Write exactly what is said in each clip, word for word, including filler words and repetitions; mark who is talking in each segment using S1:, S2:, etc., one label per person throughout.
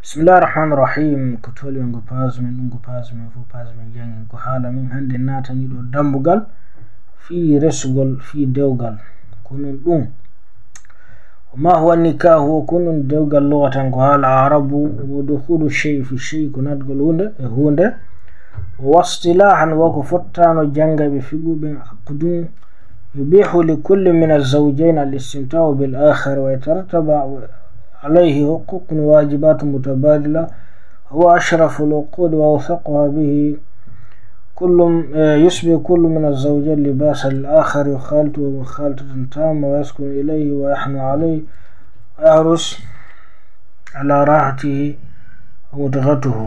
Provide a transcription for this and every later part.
S1: بسم الله الرحمن الرحيم. كتولي نغو بازمن نغو بازمن فو بازمن جانين كو حالا من هندي ناتاني دو دامبوغال في رسغول في دوغال كونون دون. وما هو النكاح؟ هو كونون دوغال لغة كو حالا عرب ودخول الشيء في الشيء كونات غلونده هونده. واصطلاحا وكو فتانو جانغا بفيغو بن عقدون يبيح لكل من الزوجين الاستمتاع بالآخر ويترتب عليه حقوق وواجبات متبادلة. هو أشرف العقود وأوثقها به. كل يشبه كل من الزوجين لباس الآخر يخالطه مخالطة تامة ويسكن إليه ويحنو عليه ويحرص على راحته ومتغته.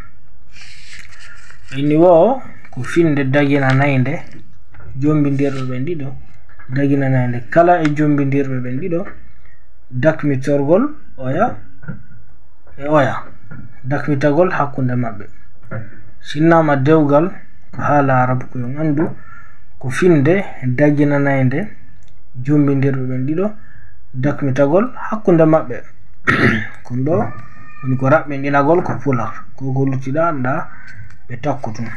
S1: إني وو كفين داجينا ناينده جومبي ندير بنديدو dagina nande kala e jombindirbe ben dido dakmitorgol oya e oya dakmitagol hakkunde mabbe sinnama dewgal ko haala arab ko yon andu ko finde dagina nande jombindirbe ben dido dakmitagol hakkunde mabbe kon do woni ko rabbe dinagol ko pular ko golutida anda be takkutum.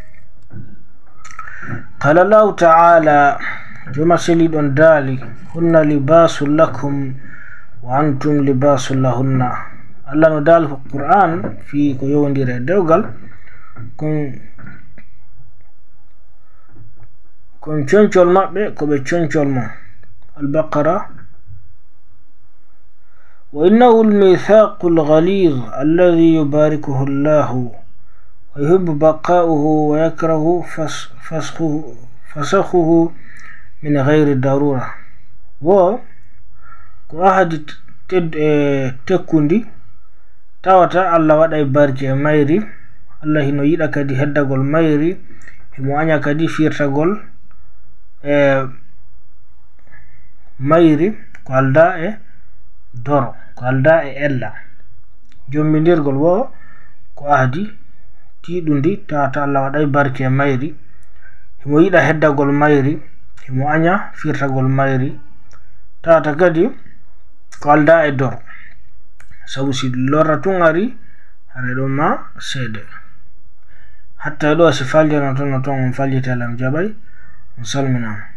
S1: qala Allah ta'ala جمع سليد دالي هن لباس لكم وأنتم لباس لهن. الله ندال في القرآن في كيون دير دوغل كن كن تشنشول مابي كوبي تشنشول ما البقرة. وإنه الميثاق الغليظ الذي يباركه الله ويحب بقاؤه ويكره فسخه فسخه من غير الضرورة. و ko ahadi ted tekkundi tawata Allah waɗay barke mayri. Allah hino yiɗa kadi heddagol mayri himo anya kadi firtagol e mayri ko alda e doro ko alda e ella. Jombindirgol wo ko ahadi tiɗundi tawata Allah waɗay barke mayri himo yiɗa heddagol mayri himo anya firtagol mayri tata kadi ko alda e dor sabu si lorra tun ari hare ɗo ma seede hatta ɗo si faljana ton no ton on fallitalam jabay on salminama.